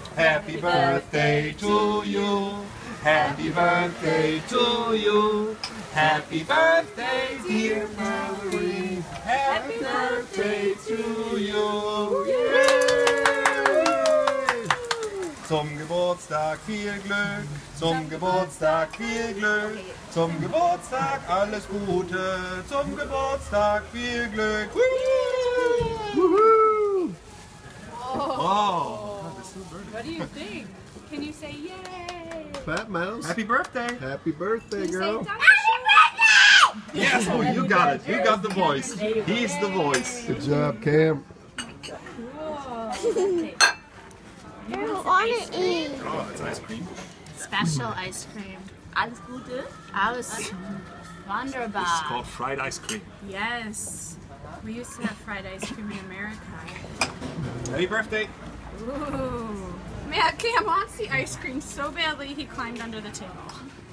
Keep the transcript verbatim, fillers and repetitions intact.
Happy birthday to you. Happy birthday to you. Happy birthday, dear Mallory. Happy birthday to you. Zum Geburtstag viel Glück, zum Geburtstag viel Glück, zum Geburtstag alles Gute, zum Geburtstag viel Glück. Woohoo! Oh. What do you think? Can you say yay? Fat Mouse. Happy birthday. Happy birthday, girl. Yes, oh, you got it. You got the voice. He's the voice. Good job, Cam. I want to eat. Oh, it's ice cream. Special ice cream. Alles Gute. Alles wunderbar. This is called fried ice cream. Yes. We used to have fried ice cream in America. Happy birthday. Ooh. Man, Cam wants the ice cream so badly he climbed under the table.